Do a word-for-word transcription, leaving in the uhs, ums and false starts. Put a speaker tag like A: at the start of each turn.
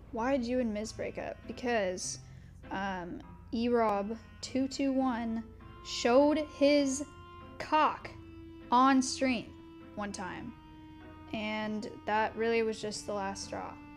A: Why did you and Miz break up? Because um, E Rob two two one showed his cock on stream one time, and that really was just the last straw.